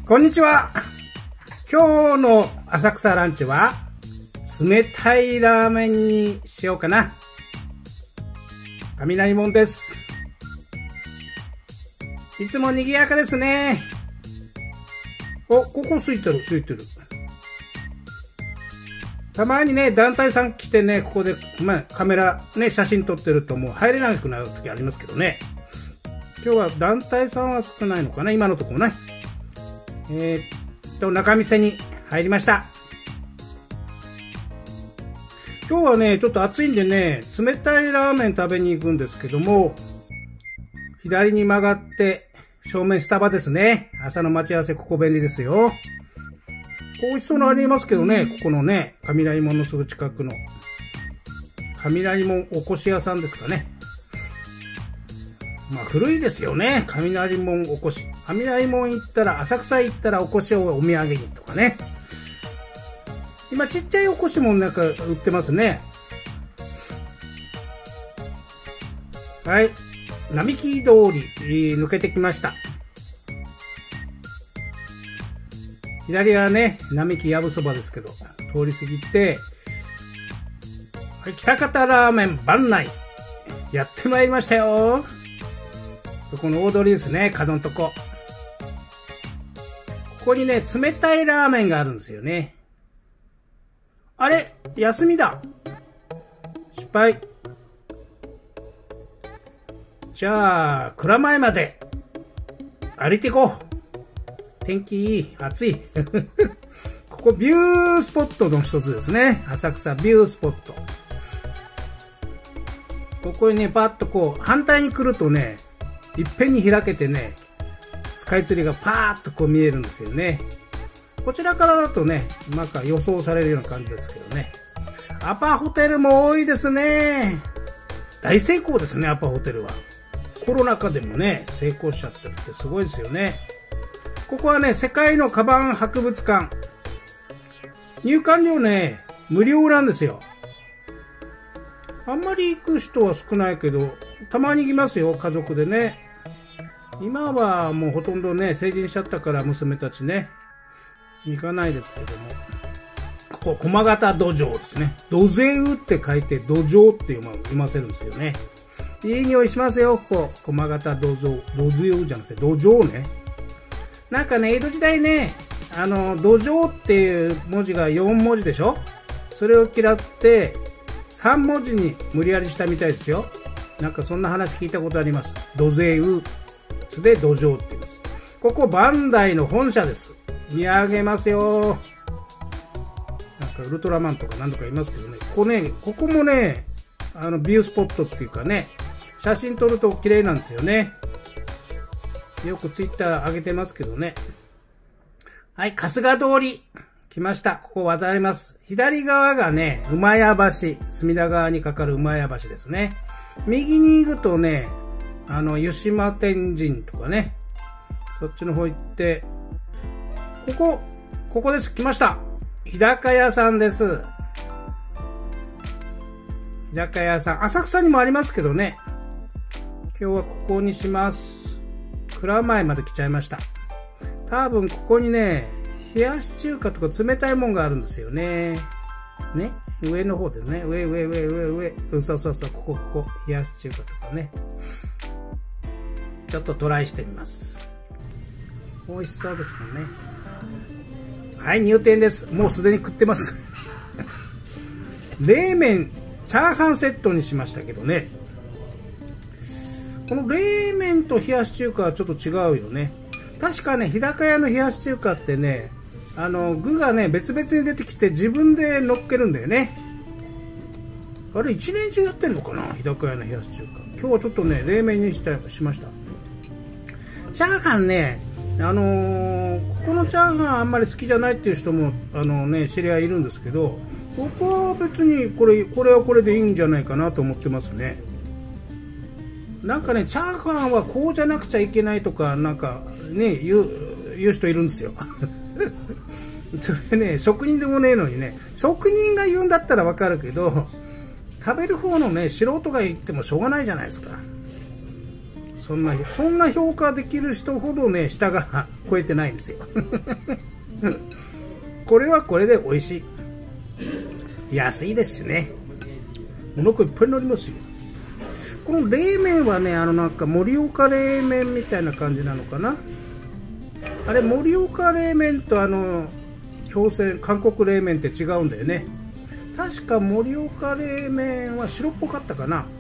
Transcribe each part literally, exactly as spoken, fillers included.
こんにちは。今日の浅草ランチは冷たいラーメンにしようかな。雷門です。いつも賑やかですね。お、ここ空いてる空いてる。たまにね、団体さん来てね、ここで、まあ、カメラね、写真撮ってるともう入れなくなる時ありますけどね。今日は団体さんは少ないのかな、今のところね。えー、っと、中店に入りました。今日はね、ちょっと暑いんでね、冷たいラーメン食べに行くんですけども、左に曲がって、正面スタバですね。朝の待ち合わせ、ここ便利ですよ。美味しそうなありますけどね、ここのね、雷門のすぐ近くの、雷門おこし屋さんですかね。まあ古いですよね、雷門おこし。雷門行ったら、浅草行ったらおこしをお土産にとかね。今ちっちゃいおこしもなんか売ってますね。はい。並木通り、抜けてきました。左はね、並木やぶそばですけど、通り過ぎて、はい、北方ラーメン番内、やってまいりましたよ。この大通りですね、角のとこ。ここにね、冷たいラーメンがあるんですよね。あれ、休みだ。失敗。じゃあ、蔵前まで歩いていこう。天気いい、暑い。ここビュースポットの一つですね。浅草ビュースポット。ここにね、パッとこう、反対に来るとね、いっぺんに開けてね、スカイツリーがパーッとこう見えるんですよね。こちらからだとね、なんか予想されるような感じですけどね。アパホテルも多いですね。大成功ですね、アパホテルは。コロナ禍でもね、成功しちゃってるってすごいですよね。ここはね、世界のカバン博物館。入館料ね、無料なんですよ。あんまり行く人は少ないけど、たまに行きますよ、家族でね。今はもうほとんどね、成人しちゃったから娘たちね、行かないですけども。ここ、駒形土壌ですね。土ゼウって書いて土壌って読ませるんですよね。いい匂いしますよ、ここ。駒形土壌。土ゼウじゃなくて土壌ね。なんかね、江戸時代ね、あの、土壌っていう文字がよんもじでしょ？それを嫌って、さんもじに無理やりしたみたいですよ。なんかそんな話聞いたことあります。土ゼウ。それで土壌って言います。ここ、バンダイの本社です。見上げますよ。なんかウルトラマンとか何とかいますけどね。ここね、ここもね、あの、ビュースポットっていうかね、写真撮ると綺麗なんですよね。よくツイッター上げてますけどね。はい、春日通り。来ました。ここ渡ります。左側がね、馬屋橋。隅田川にかかる馬屋橋ですね。右に行くとね、あの、湯島天神とかね。そっちの方行って、ここ、ここです。来ました。日高屋さんです。日高屋さん。浅草にもありますけどね。今日はここにします。蔵前まで来ちゃいました。多分ここにね、冷やし中華とか冷たいもんがあるんですよね。ね。上の方ですね。上、上、上、上、上。うん、そうそうそう。ここ、ここ。冷やし中華とかね。ちょっとトライしてみます。美味しそうですもんね。はい、入店です。もうすでに食ってます。冷麺、チャーハンセットにしましたけどね。この冷麺と冷やし中華はちょっと違うよね。確かね、日高屋の冷やし中華ってね、あの、具がね、別々に出てきて自分で乗っけるんだよね。あれ、一年中やってんのかな、日高屋の冷やし中華。今日はちょっとね、冷麺にしたしました。チャーハンね、あのー、ここのチャーハンあんまり好きじゃないっていう人も、あのね、知り合いいるんですけど、僕は別にこれ、これはこれでいいんじゃないかなと思ってますね。なんかね、チャーハンはこうじゃなくちゃいけないとか、なんかね、言う、言う人いるんですよ。それね、職人でもねえのにね、職人が言うんだったらわかるけど、食べる方のね、素人が言ってもしょうがないじゃないですか。 そんな、そんな評価できる人ほどね、舌が超えてないんですよ。これはこれで美味しい。安いですしね。お腹いっぱいになりますよ。この冷麺はね、あのなんか盛岡冷麺みたいな感じなのかな。あれ、盛岡冷麺とあの、朝鮮、韓国冷麺って違うんだよね。確か盛岡冷麺は白っぽかったかな。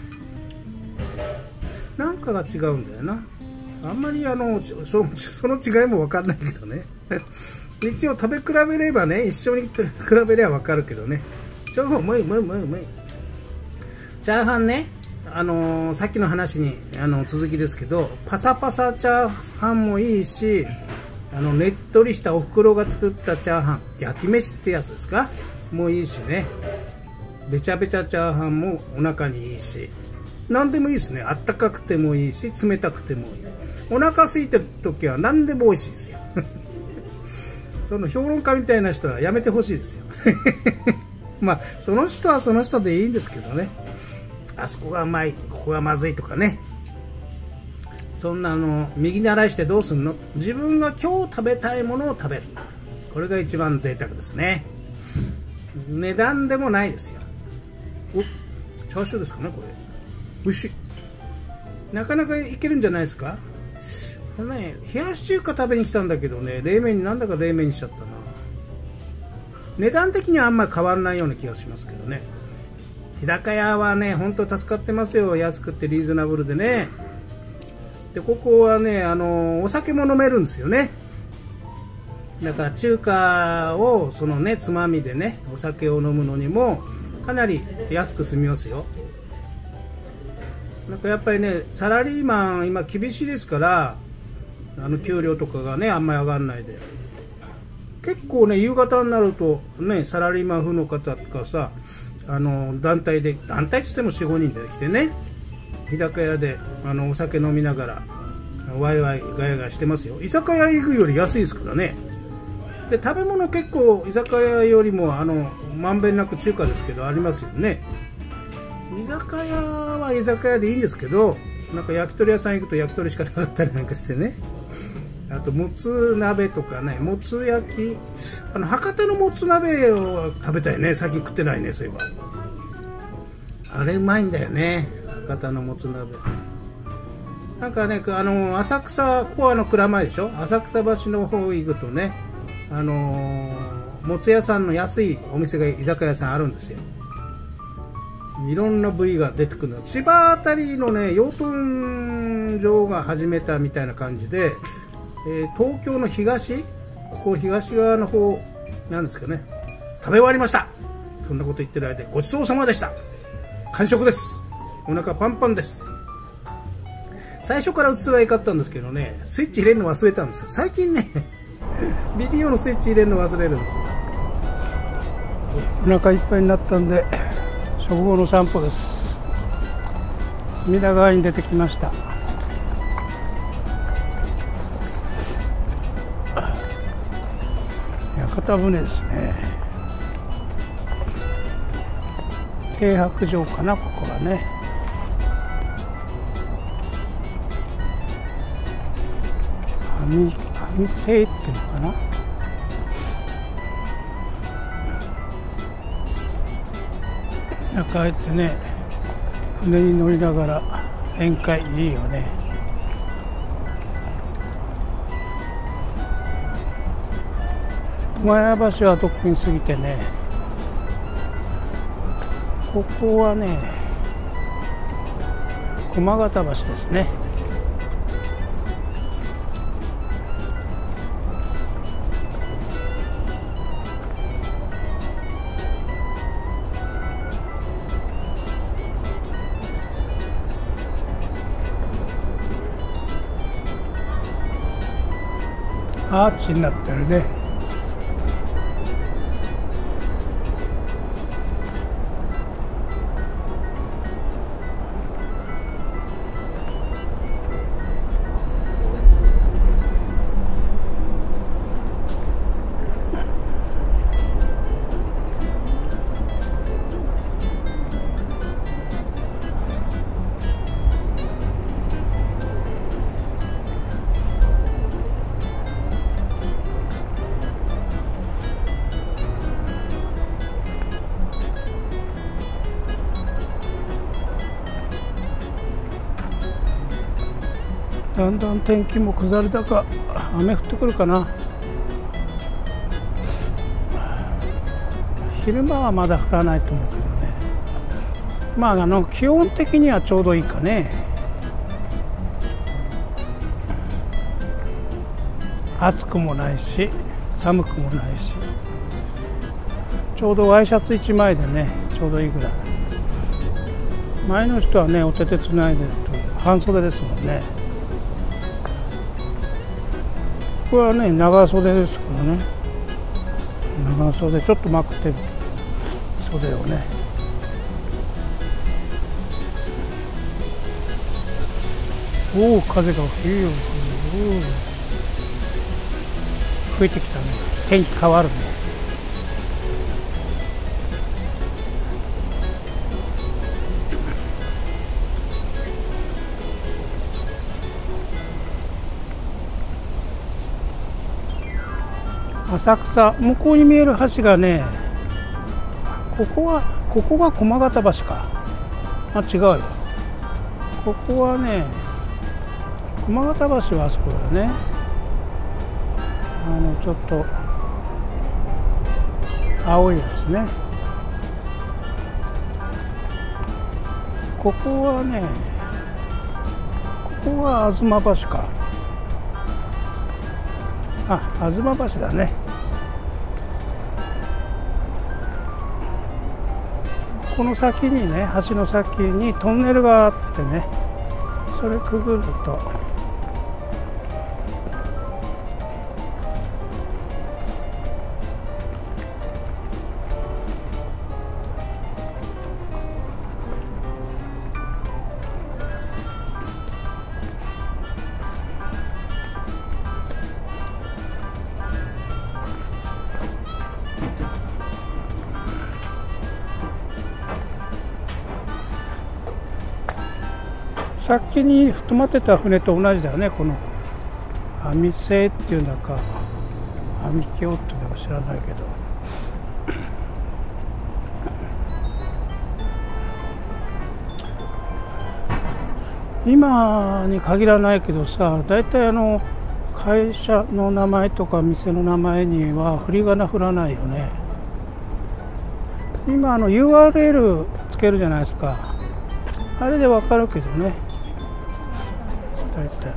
なんかが違うんだよな。あんまりあの、そ, その違いもわかんないけどね。一応食べ比べればね、一緒に比べればわかるけどね。チャーハンうまいうまいうまいうまい。チャーハンね、あのー、さっきの話にあの続きですけど、パサパサチャーハンもいいし、あのねっとりしたお袋が作ったチャーハン、焼き飯ってやつですか、もういいしね。べちゃべちゃチャーハンもお腹にいいし、何でもいいですね。あったかくてもいいし、冷たくてもいい。お腹空いてる時は何でも美味しいですよ。その評論家みたいな人はやめてほしいですよ。まあその人はその人でいいんですけどね。あそこがうまい、ここがまずいとかね。そんなあの右習いしてどうすんの？自分が今日食べたいものを食べる。これが一番贅沢ですね。値段でもないですよ。お、チャーシューですかね、これ。美味しい。なかなかいけるんじゃないですか。ね、冷やし中華食べに来たんだけどね、冷麺になんだか冷麺にしちゃったな。値段的にはあんまり変わらないような気がしますけどね。日高屋はね、本当助かってますよ。安くてリーズナブルでね。で、ここはね、あの、お酒も飲めるんですよね。だから中華を、そのね、つまみでね、お酒を飲むのにも、かなり安く済みますよ。なんかやっぱりね、サラリーマン今厳しいですから、あの給料とかがね、あんまり上がらないで。結構ね、夕方になると、ね、サラリーマン風の方とかさ、あの、団体で、団体って言ってもよん、ごにんで来てね、日高屋で、あの、お酒飲みながら、ワイワイガヤガヤしてますよ。居酒屋行くより安いですからね。で、食べ物結構、居酒屋よりも、あの、まんべんなく中華ですけど、ありますよね。居酒屋は居酒屋でいいんですけど、なんか焼き鳥屋さん行くと焼き鳥しかなかったりなんかしてね。あともつ鍋とかね、もつ焼き、あの博多のもつ鍋を食べたいね。最近食ってないね、そういえば。あれうまいんだよね、博多のもつ鍋。なんかね、あの浅草、ここはあの蔵前でしょ。浅草橋の方行くとね、あのー、もつ屋さんの安いお店が居酒屋さんあるんですよ。いろんな部位が出てくるの。千葉あたりのね、養豚場が始めたみたいな感じで、えー、東京の東、ここ東側の方なんですかね。食べ終わりました。そんなこと言ってる間にごちそうさまでした。完食です。お腹パンパンです。最初から器買ったんですけどね、スイッチ入れるの忘れたんですよ。最近ね、ビデオのスイッチ入れるの忘れるんですよ。お腹いっぱいになったんで、食後の散歩です。隅田川に出てきました。屋形船ですね。停泊場かな、ここはね。網網製っていうのかな。中へってね、船に乗りながら宴会いいよね。熊谷橋はとっくに過ぎてね、ここはね、駒形橋ですね。アーチになってるね。 だんだん天気も下り坂、雨降ってくるかな。昼間はまだ降らないと思うけどね。まああの気温的にはちょうどいいかね。暑くもないし寒くもないし、ちょうどワイシャツいちまいでねちょうどいいぐらい。前の人はねお手手つないでると半袖ですもんね。これはね長袖ですからね。長袖ちょっとまくってる袖をね。おお、風が吹いよ。吹いてきたね。天気変わるね。浅草、向こうに見える橋がね、ここはここが駒形橋か。あ、違うよ。ここはね、駒形橋はあそこだね。あのちょっと青いやつね。ここはね、ここは東橋か。あ、東橋だね。この先にね、橋の先にトンネルがあってね、それくぐるとさっきに止まってた船と同じだよね。この網瀬っていうんだか網橋っていうんだか知らないけど、今に限らないけどさ、だいたいあの会社の名前とか店の名前には振り仮名振らないよね。今あの ユーアールエル つけるじゃないですか。あれでわかるけどね。大体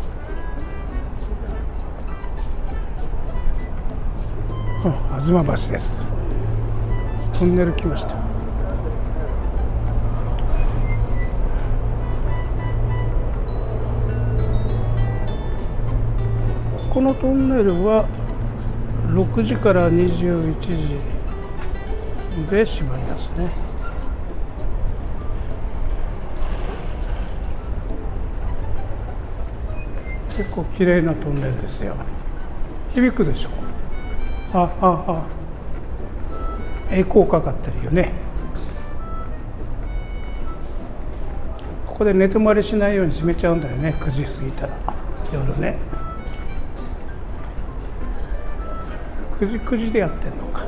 あ、東橋です。トンネル来ました。このトンネルはろくじからにじゅういちじで閉まりますね。結構綺麗なトンネルですよ。響くでしょ。あああ、エコーかかってるよね。ここで寝泊まりしないように閉めちゃうんだよね、くじ過ぎたら夜ね。くじくじでやってんのか。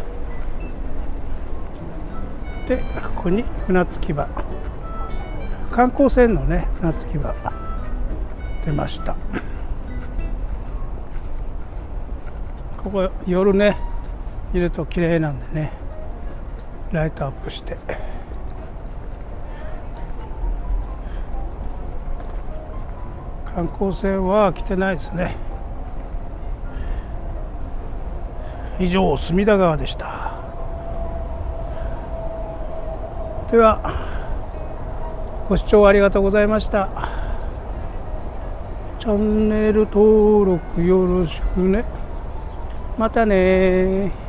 でここに船着き場、観光船のね船着き場出ました。ここ夜ね見ると綺麗なんでね、ライトアップして観光船は来てないですね。以上、隅田川でした。ではご視聴ありがとうございました。チャンネル登録よろしくね。またね。